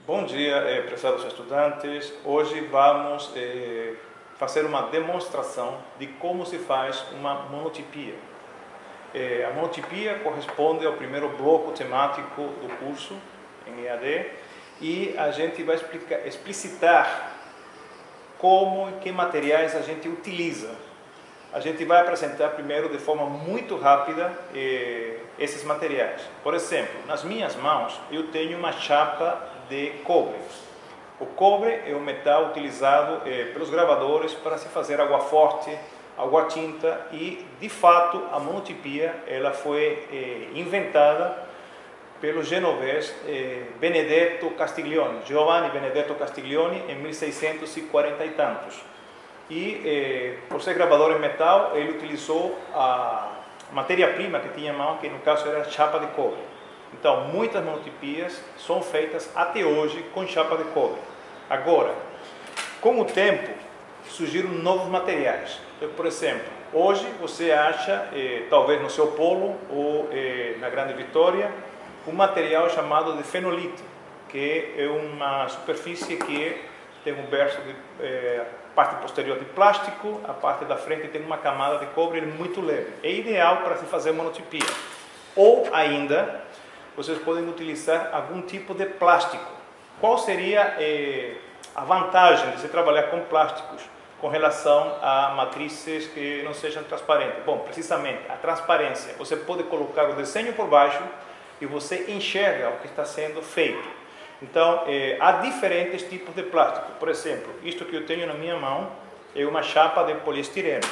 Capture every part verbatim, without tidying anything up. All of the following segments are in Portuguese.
Bom dia, eh, prezados estudantes. Hoje vamos eh, fazer uma demonstração de como se faz uma monotipia. Eh, a monotipia corresponde ao primeiro bloco temático do curso em E A D e a gente vai explicar, explicitar como e que materiais a gente utiliza. A gente vai apresentar primeiro de forma muito rápida eh, esses materiais. Por exemplo, nas minhas mãos eu tenho uma chapa de cobre. O cobre é um metal utilizado eh, pelos gravadores para se fazer água forte, água tinta e, de fato, a monotipia ela foi eh, inventada pelo genovês eh, Benedetto Castiglione, Giovanni Benedetto Castiglione, em mil seiscentos e quarenta e tantos. E, eh, por ser gravador em metal, ele utilizou a matéria-prima que tinha em mão, que no caso era a chapa de cobre. Então, muitas monotipias são feitas até hoje com chapa de cobre. Agora, com o tempo, surgiram novos materiais. Então, por exemplo, hoje você acha, eh, talvez no seu polo ou eh, na Grande Vitória, um material chamado de fenolite, que é uma superfície que tem um verso de eh, parte posterior de plástico, a parte da frente tem uma camada de cobre muito leve. É ideal para se fazer monotipia. Ou ainda, vocês podem utilizar algum tipo de plástico. Qual seria eh, a vantagem de se trabalhar com plásticos com relação a matrizes que não sejam transparentes? Bom, precisamente a transparência. Você pode colocar o desenho por baixo e você enxerga o que está sendo feito. Então, eh, há diferentes tipos de plástico. Por exemplo, isto que eu tenho na minha mão é uma chapa de poliestireno.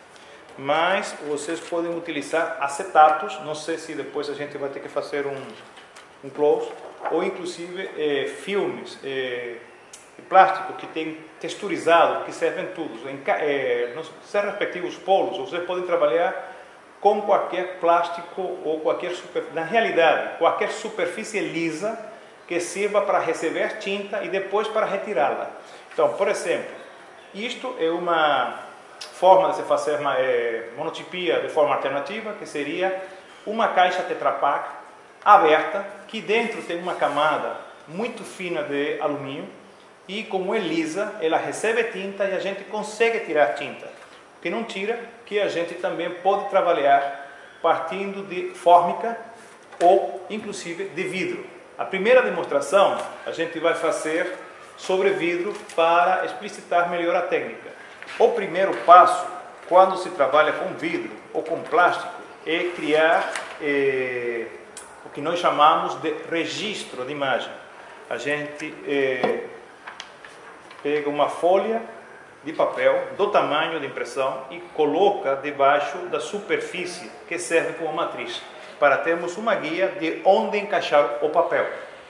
Mas vocês podem utilizar acetatos, não sei se depois a gente vai ter que fazer um, um close, ou inclusive eh, filmes eh, de plástico que tem texturizado, que servem tudo, em, eh, nos seus respectivos polos. Vocês podem trabalhar com qualquer plástico ou qualquer superfície, na realidade, qualquer superfície lisa que sirva para receber tinta e depois para retirá-la. Então, por exemplo, isto é uma forma de se fazer uma é, monotipia de forma alternativa, que seria uma caixa Tetra Pak aberta, que dentro tem uma camada muito fina de alumínio e, como é lisa, ela recebe tinta e a gente consegue tirar tinta. O que não tira, que a gente também pode trabalhar partindo de fórmica ou, inclusive, de vidro. A primeira demonstração a gente vai fazer sobre vidro para explicitar melhor a técnica. O primeiro passo, quando se trabalha com vidro ou com plástico, é criar eh, o que nós chamamos de registro de imagem. A gente eh, pega uma folha de papel do tamanho de impressão e coloca debaixo da superfície que serve como matriz, para termos uma guia de onde encaixar o papel.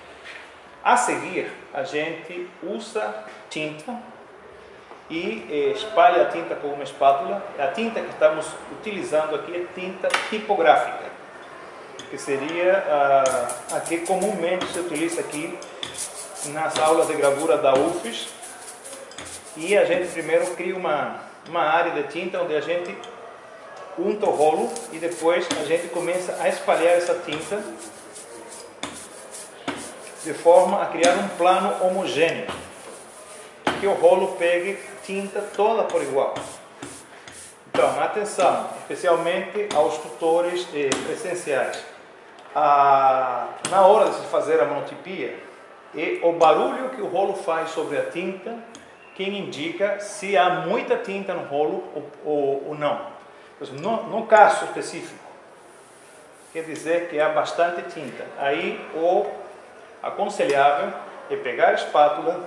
A seguir, a gente usa tinta e eh, espalha a tinta com uma espátula. A tinta que estamos utilizando aqui é tinta tipográfica, que seria a, a que comumente se utiliza aqui nas aulas de gravura da U F E S. E a gente primeiro cria uma, uma área de tinta onde a gente unta o rolo e depois a gente começa a espalhar essa tinta de forma a criar um plano homogêneo, que o rolo pegue tinta toda por igual. Então, atenção, especialmente aos tutores eh, presenciais. Ah, na hora de se fazer a monotipia, é o barulho que o rolo faz sobre a tinta quem indica se há muita tinta no rolo ou, ou, ou não. No, no caso específico, quer dizer que há bastante tinta. Aí o aconselhável é pegar a espátula,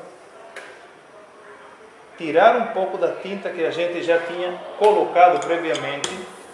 tirar um pouco da tinta que a gente já tinha colocado previamente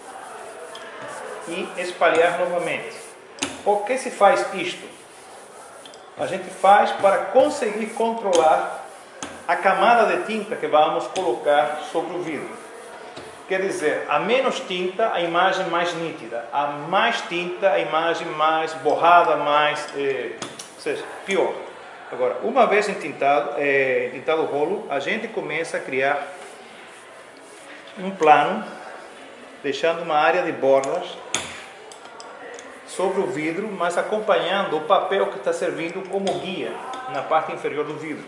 e espalhar novamente. Por que se faz isto? A gente faz para conseguir controlar a camada de tinta que vamos colocar sobre o vidro. Quer dizer, a menos tinta, a imagem mais nítida. A mais tinta, a imagem mais borrada, mais, eh, ou seja, pior. Agora, uma vez entintado, é, entintado o rolo, a gente começa a criar um plano, deixando uma área de bordas sobre o vidro, mas acompanhando o papel que está servindo como guia. na parte inferior do vidro.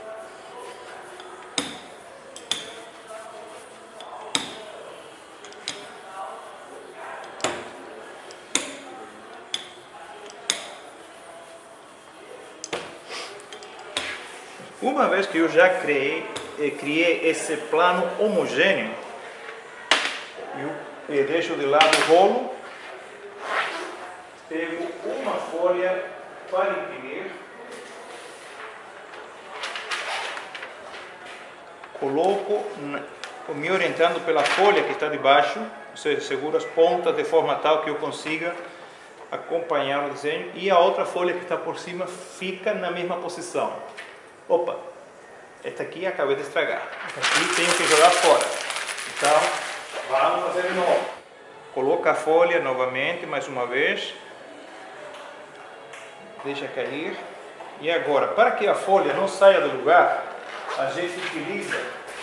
Uma vez que eu já criei, criei esse plano homogêneo, eu deixo de lado o rolo, pego uma folha para imprimir, coloco, me orientando pela folha que está debaixo, ou seja, seguro as pontas de forma tal que eu consiga acompanhar o desenho, e a outra folha que está por cima fica na mesma posição. Opa, esta aqui acabei de estragar, esta aqui tenho que jogar fora, então vamos fazer de novo. Coloca a folha novamente, mais uma vez, deixa cair, e agora, para que a folha não saia do lugar, a gente utiliza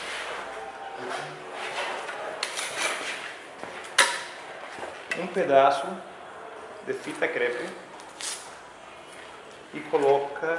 um pedaço de fita crepe e coloca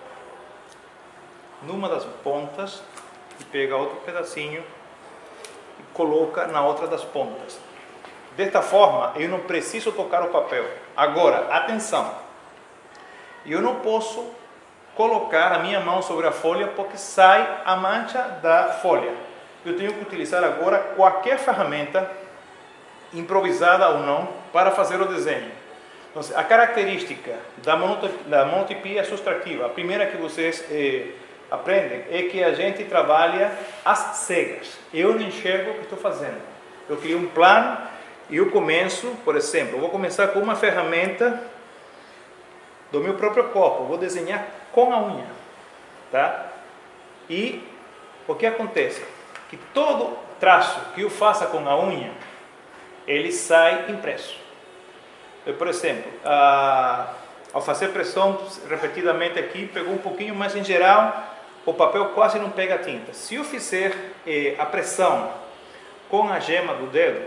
numa das pontas e pega outro pedacinho e coloca na outra das pontas. Desta forma, eu não preciso tocar o papel. Agora, atenção, eu não posso colocar a minha mão sobre a folha porque sai a mancha da folha. Eu tenho que utilizar agora qualquer ferramenta, improvisada ou não, para fazer o desenho. Então, a característica da monotipia, da monotipia subtrativa, a primeira que vocês eh, aprendem, é que a gente trabalha às cegas. Eu não enxergo o que estou fazendo. Eu crio um plano e eu começo, por exemplo, eu vou começar com uma ferramenta do meu próprio corpo, vou desenhar com a unha, tá? E o que acontece? Que todo traço que eu faça com a unha, ele sai impresso. Eu, por exemplo, a, ao fazer pressão repetidamente aqui, pegou um pouquinho, mas em geral o papel quase não pega tinta. Se eu fizer eh, a pressão com a gema do dedo,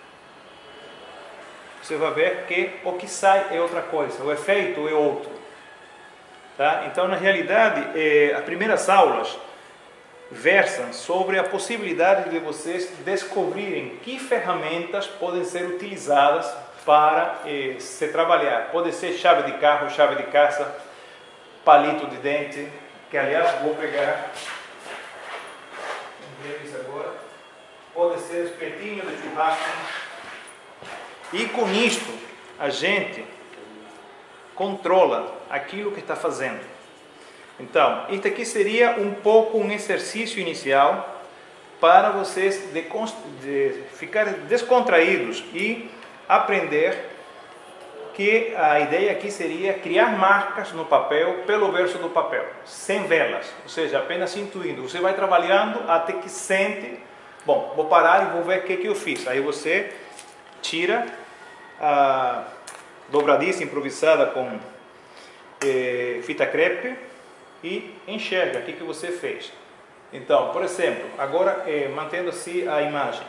você vai ver que o que sai é outra coisa, o efeito é outro. Tá? Então, na realidade, eh, as primeiras aulas versam sobre a possibilidade de vocês descobrirem que ferramentas podem ser utilizadas para eh, se trabalhar. Pode ser chave de carro, chave de casa, palito de dente, que aliás vou pegar um deles agora. Pode ser espetinho de churrasco. E com isto a gente controla aquilo que está fazendo. Então, isso aqui seria um pouco um exercício inicial para vocês de, de ficarem descontraídos e aprender que a ideia aqui seria criar marcas no papel pelo verso do papel, sem velas, ou seja, apenas intuindo. Você vai trabalhando até que sente, bom, vou parar e vou ver o que, que eu fiz. Aí você tira a dobradiça improvisada com eh, fita crepe e enxerga o que, que você fez. Então, por exemplo, agora eh, mantendo-se a imagem,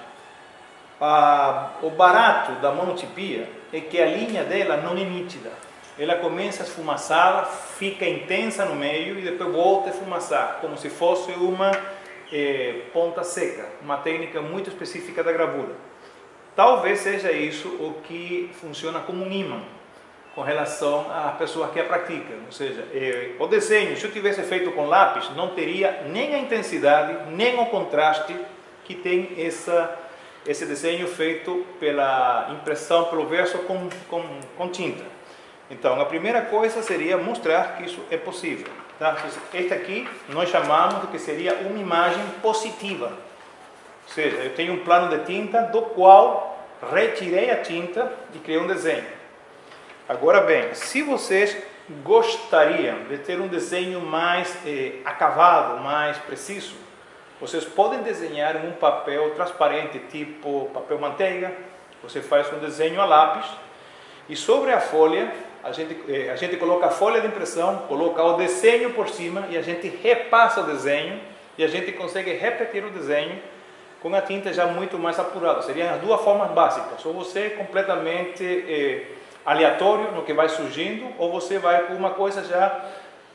a, o barato da monotipia é que a linha dela não é nítida. Ela começa a esfumaçar, fica intensa no meio e depois volta a esfumaçar, como se fosse uma eh, ponta seca, uma técnica muito específica da gravura. Talvez seja isso o que funciona como um imã com relação às pessoas que a praticam. Ou seja, eh, o desenho, se eu tivesse feito com lápis, não teria nem a intensidade, nem o contraste que tem essa, esse desenho feito pela impressão, pelo verso com, com, com tinta. Então, a primeira coisa seria mostrar que isso é possível. Tá? Este aqui nós chamamos de que seria uma imagem positiva. Ou seja, eu tenho um plano de tinta do qual retirei a tinta e criei um desenho. Agora bem, se vocês gostariam de ter um desenho mais eh, acabado, mais preciso, vocês podem desenhar em um papel transparente, tipo papel manteiga. Você faz um desenho a lápis e sobre a folha, a gente, eh, a gente coloca a folha de impressão, coloca o desenho por cima e a gente repassa o desenho e a gente consegue repetir o desenho com a tinta já muito mais apurada. Seriam as duas formas básicas. Ou você é completamente eh, aleatório no que vai surgindo, ou você vai com uma coisa já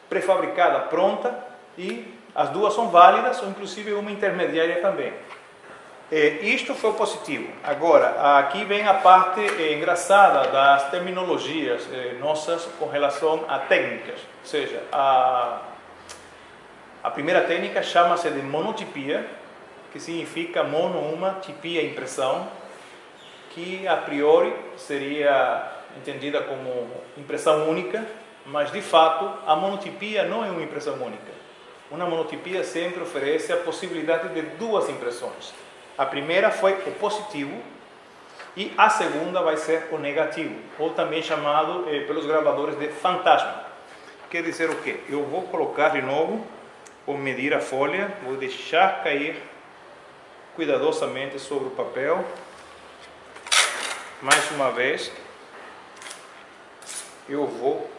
pré-fabricada, pronta, e as duas são válidas, ou inclusive uma intermediária também. É, isto foi o positivo. Agora, aqui vem a parte é, engraçada das terminologias é, nossas com relação a técnicas. Ou seja, a, a primeira técnica chama-se de monotipia, que significa mono, uma, tipia, impressão, que a priori seria entendida como impressão única, mas de fato a monotipia não é uma impressão única. Uma monotipia sempre oferece a possibilidade de duas impressões. A primeira foi o positivo e a segunda vai ser o negativo, ou também chamado eh, pelos gravadores de fantasma. Quer dizer o quê? Eu vou colocar de novo, vou medir a folha, vou deixar cair cuidadosamente sobre o papel. Mais uma vez, eu vou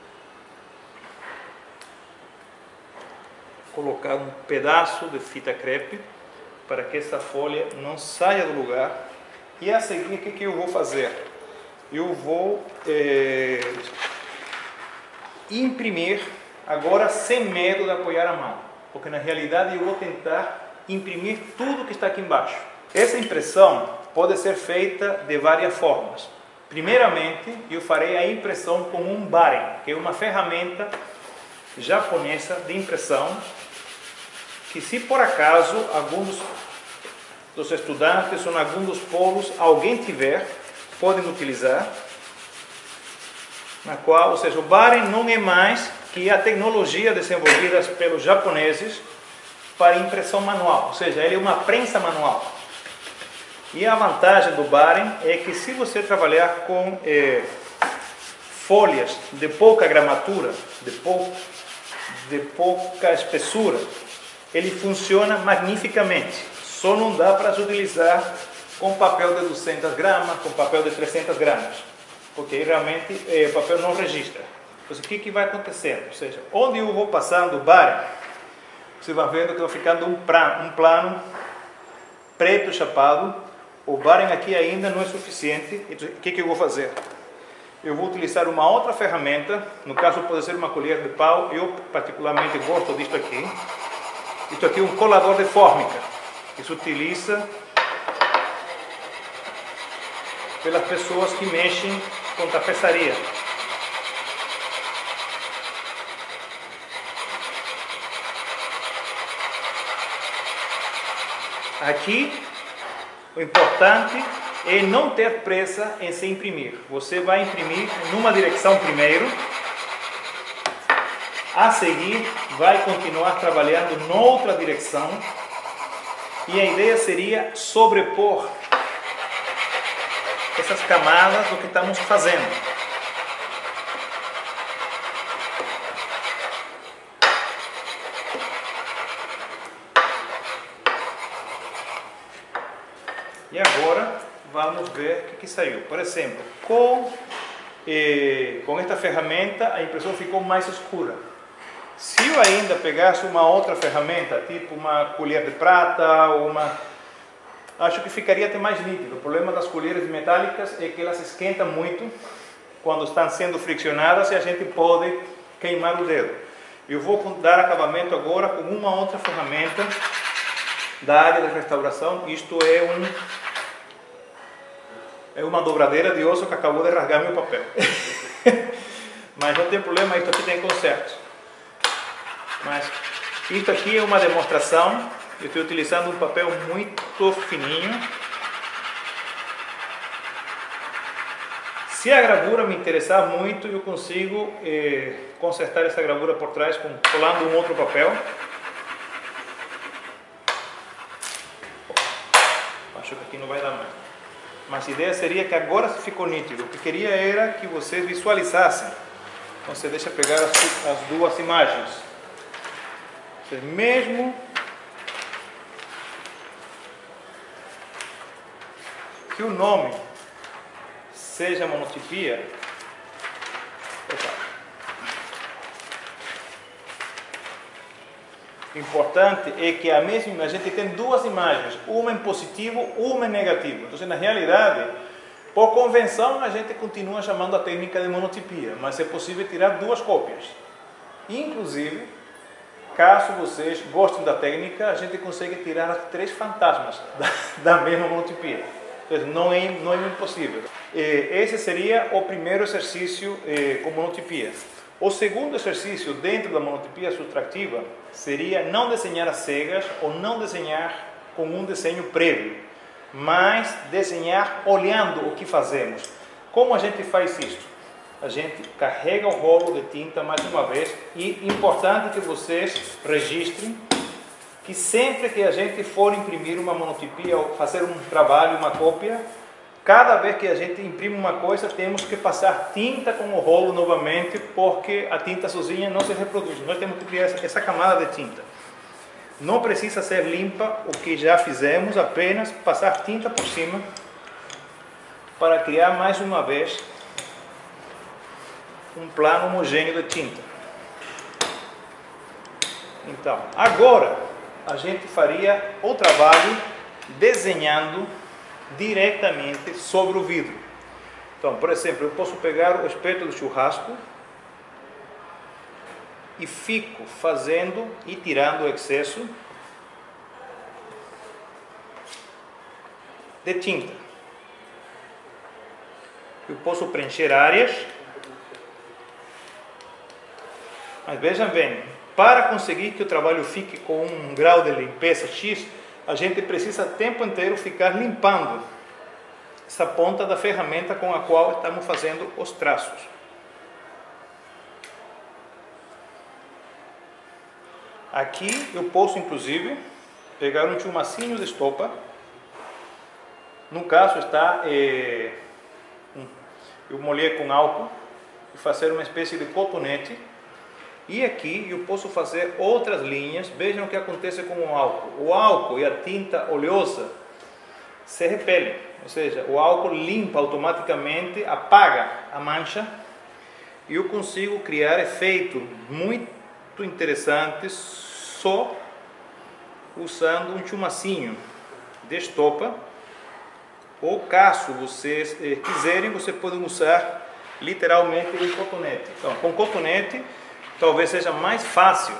colocar um pedaço de fita crepe para que essa folha não saia do lugar. E a seguir, o que, que eu vou fazer? Eu vou é, imprimir agora sem medo de apoiar a mão, porque na realidade eu vou tentar imprimir tudo que está aqui embaixo. Essa impressão pode ser feita de várias formas. Primeiramente, eu farei a impressão com um baren, que é uma ferramenta japonesa de impressão, que se por acaso alguns dos estudantes ou em algum dos polos alguém tiver, podem utilizar, na qual, ou seja, o baren não é mais que a tecnologia desenvolvida pelos japoneses para impressão manual, ou seja, ele é uma prensa manual. E a vantagem do baren é que se você trabalhar com eh, folhas de pouca gramatura, de, pou, de pouca espessura, ele funciona magnificamente. Só não dá para utilizar com papel de duzentas gramas, com papel de trezentas gramas, porque aí realmente eh, o papel não registra. Então, o que, que vai acontecendo? Ou seja, onde eu vou passando o baren, você vai vendo que vai ficando um, pra, um plano preto chapado. O baren aqui ainda não é suficiente. Então, o que, que eu vou fazer? Eu vou utilizar uma outra ferramenta, no caso pode ser uma colher de pau, eu particularmente gosto disto aqui. Isto aqui é um colador de fórmica, que se utiliza pelas pessoas que mexem com tapeçaria. Aqui, o importante é não ter pressa em se imprimir. Você vai imprimir numa direção primeiro, a seguir vai continuar trabalhando noutra direção, e a ideia seria sobrepor essas camadas do que estamos fazendo. E agora vamos ver o que, que saiu. Por exemplo, com, eh, com esta ferramenta a impressão ficou mais escura. Se eu ainda pegasse uma outra ferramenta, tipo uma colher de prata, ou uma, acho que ficaria até mais nítido. O problema das colheres metálicas é que elas esquentam muito quando estão sendo friccionadas e a gente pode queimar o dedo. Eu vou dar acabamento agora com uma outra ferramenta da área de restauração. Isto é um é uma dobradeira de osso que acabou de rasgar meu papel. Mas não tem problema, isto aqui tem conserto. Mas isto aqui é uma demonstração. Eu estou utilizando um papel muito fininho. Se a gravura me interessar muito, eu consigo eh, consertar essa gravura por trás com, colando um outro papel. Acho que aqui não vai dar mais. Mas a ideia seria que agora ficou nítido. O que queria era que vocês visualizassem. Então você deixa pegar as, as duas imagens. Vocês mesmo que o nome seja monotipia, o importante é que a mesma a gente tem duas imagens, uma em positivo, uma em negativo. Então, na realidade, por convenção, a gente continua chamando a técnica de monotipia, mas é possível tirar duas cópias. Inclusive, caso vocês gostem da técnica, a gente consegue tirar as três fantasmas da, da mesma monotipia. Então, não é, não é impossível. Esse seria o primeiro exercício com monotipia. O segundo exercício dentro da monotipia subtrativa seria não desenhar as cegas ou não desenhar com um desenho prévio, mas desenhar olhando o que fazemos. Como a gente faz isso? A gente carrega o rolo de tinta mais uma vez e importante que vocês registrem que sempre que a gente for imprimir uma monotipia ou fazer um trabalho, uma cópia, cada vez que a gente imprime uma coisa, temos que passar tinta com o rolo novamente, porque a tinta sozinha não se reproduz. Nós temos que criar essa camada de tinta. Não precisa ser limpa o que já fizemos, apenas passar tinta por cima para criar mais uma vez um plano homogêneo de tinta. Então, agora a gente faria o trabalho desenhando diretamente sobre o vidro. Então, por exemplo, eu posso pegar o espeto do churrasco e fico fazendo e tirando o excesso de tinta. Eu posso preencher áreas, mas vejam bem, para conseguir que o trabalho fique com um grau de limpeza X, a gente precisa o tempo inteiro ficar limpando essa ponta da ferramenta com a qual estamos fazendo os traços. Aqui eu posso inclusive pegar um chumacinho de estopa, no caso está, eh, eu molhei com álcool, e fazer uma espécie de cotonete. E aqui eu posso fazer outras linhas. Vejam o que acontece com o álcool. O álcool e a tinta oleosa se repelem, ou seja, o álcool limpa automaticamente, apaga a mancha, e eu consigo criar efeitos muito interessantes só usando um chumacinho de estopa. Ou caso vocês eh, quiserem, vocês podem usar literalmente um cotonete. Então, com cotonete talvez seja mais fácil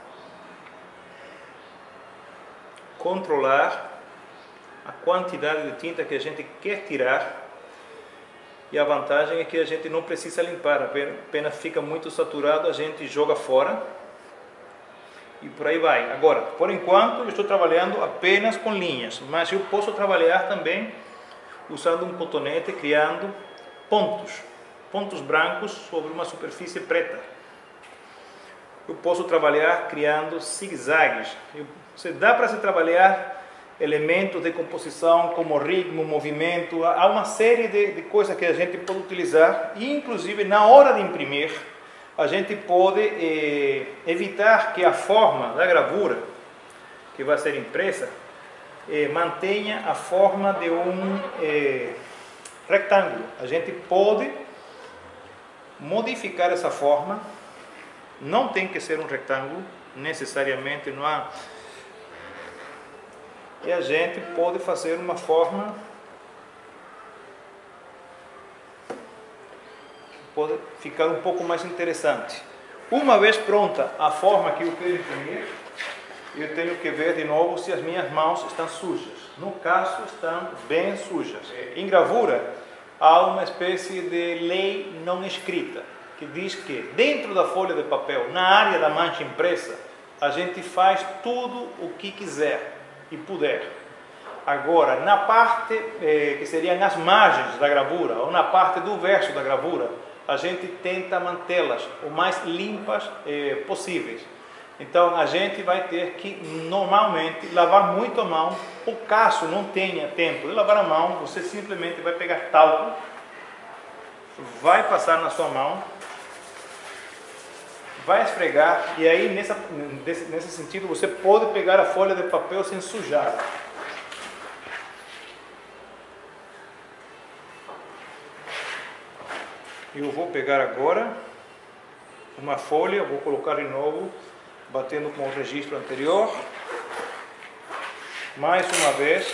controlar a quantidade de tinta que a gente quer tirar, e a vantagem é que a gente não precisa limpar, apenas fica muito saturado, a gente joga fora e por aí vai. Agora, por enquanto eu estou trabalhando apenas com linhas, mas eu posso trabalhar também usando um cotonete, criando pontos, pontos brancos sobre uma superfície preta. Eu posso trabalhar criando zigue-zagues. Você dá para se trabalhar elementos de composição como ritmo, movimento. Há uma série de, de coisas que a gente pode utilizar, e inclusive na hora de imprimir a gente pode eh, evitar que a forma da gravura que vai ser impressa eh, mantenha a forma de um eh, retângulo. A gente pode modificar essa forma. Não tem que ser um retângulo, necessariamente, não há. E a gente pode fazer uma forma que pode ficar um pouco mais interessante. Uma vez pronta a forma que eu quero imprimir, eu tenho que ver de novo se as minhas mãos estão sujas. No caso, estão bem sujas. Em gravura, há uma espécie de lei não escrita, que diz que dentro da folha de papel, na área da mancha impressa, a gente faz tudo o que quiser e puder. Agora, na parte eh, que seriam as margens da gravura, ou na parte do verso da gravura, a gente tenta mantê-las o mais limpas eh, possíveis. Então, a gente vai ter que, normalmente, lavar muito a mão. Ou caso não tenha tempo de lavar a mão, você simplesmente vai pegar talco, vai passar na sua mão, vai esfregar, e aí nessa, nesse, nesse sentido você pode pegar a folha de papel sem sujar. Eu vou pegar agora uma folha, vou colocar de novo, batendo com o registro anterior, mais uma vez,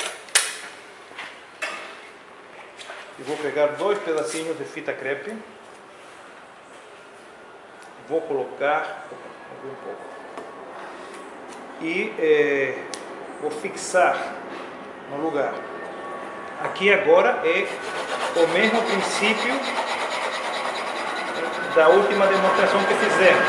e vou pegar dois pedacinhos de fita crepe. vou colocar um pouco e é, vou fixar no lugar. Aqui agora é o mesmo princípio da última demonstração que fizemos.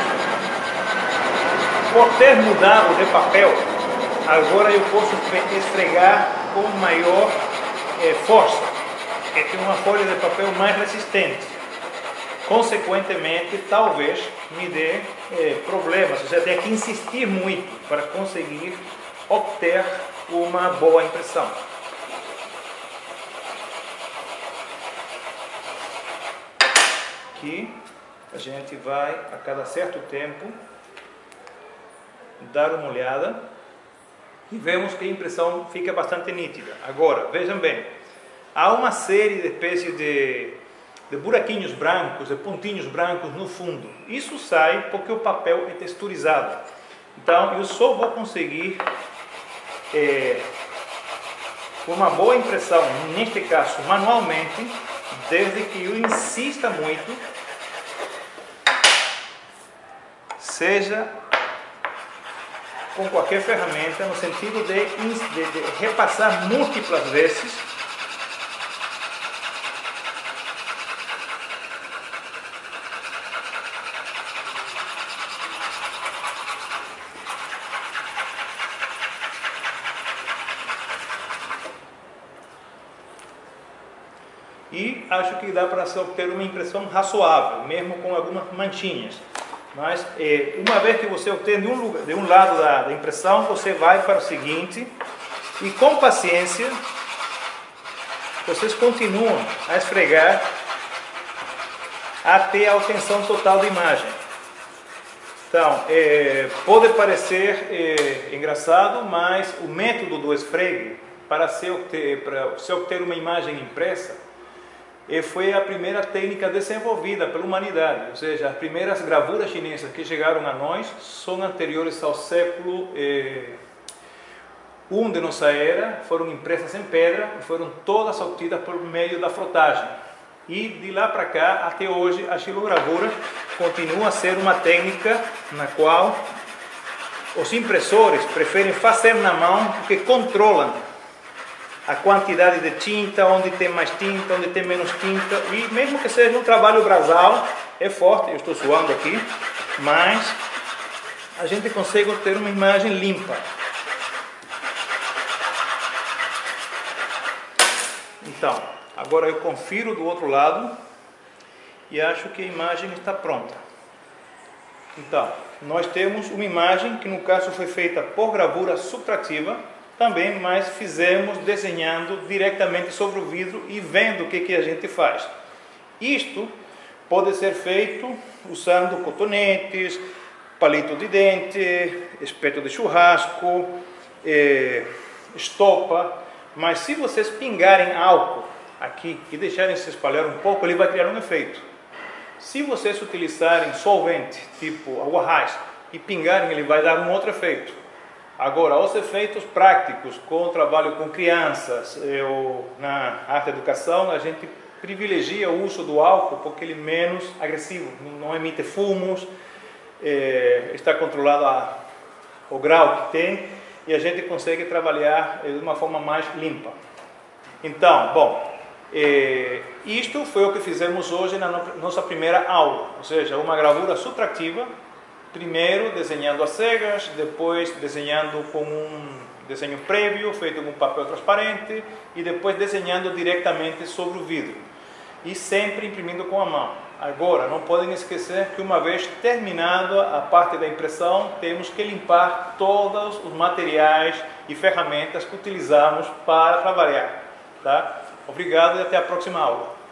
Por ter mudado de papel, agora eu posso esfregar com maior é, força, porque tem uma folha de papel mais resistente. Consequentemente, talvez me dê é, problemas, ou seja, tenho que insistir muito para conseguir obter uma boa impressão. Aqui a gente vai, a cada certo tempo, dar uma olhada e vemos que a impressão fica bastante nítida. Agora, vejam bem, há uma série de espécies de, de buraquinhos brancos, de pontinhos brancos no fundo. Isso sai porque o papel é texturizado. Então, eu só vou conseguir é, uma boa impressão, neste caso manualmente, desde que eu insista muito, seja com qualquer ferramenta, no sentido de, de, de repassar múltiplas vezes e acho que dá para se obter uma impressão razoável, mesmo com algumas manchinhas. Mas é, uma vez que você obtém de um, lugar, de um lado da, da impressão, você vai para o seguinte e com paciência vocês continuam a esfregar até a obtenção total da imagem. Então, é, pode parecer é, engraçado, mas o método do esfregue para se obter, para se obter uma imagem impressa e foi a primeira técnica desenvolvida pela humanidade, ou seja, as primeiras gravuras chinesas que chegaram a nós são anteriores ao século eh, um de nossa era, foram impressas em pedra e foram todas obtidas por meio da frotagem. E de lá para cá, até hoje, a xilogravura continua a ser uma técnica na qual os impressores preferem fazer na mão porque controlam a quantidade de tinta, onde tem mais tinta, onde tem menos tinta, e mesmo que seja um trabalho braçal, é forte, eu estou suando aqui, mas a gente consegue ter uma imagem limpa. Então, agora eu confiro do outro lado e acho que a imagem está pronta. Então, nós temos uma imagem que no caso foi feita por gravura subtrativa, também, mas fizemos desenhando diretamente sobre o vidro e vendo o que, que a gente faz. Isto pode ser feito usando cotonetes, palito de dente, espeto de churrasco, eh, estopa, mas se vocês pingarem álcool aqui e deixarem se espalhar um pouco, ele vai criar um efeito. Se vocês utilizarem solvente, tipo água raiz, e pingarem, ele vai dar um outro efeito. Agora, os efeitos práticos com o trabalho com crianças ou na arte educação, a gente privilegia o uso do álcool porque ele é menos agressivo, não emite fumos, é, está controlado a, o grau que tem e a gente consegue trabalhar de uma forma mais limpa. Então, bom, é, isto foi o que fizemos hoje na nossa primeira aula, ou seja, uma gravura subtrativa. Primeiro desenhando as cegas, depois desenhando com um desenho prévio, feito com papel transparente, e depois desenhando diretamente sobre o vidro. E sempre imprimindo com a mão. Agora, não podem esquecer que uma vez terminada a parte da impressão, temos que limpar todos os materiais e ferramentas que utilizamos para trabalhar. Tá? Obrigado e até a próxima aula.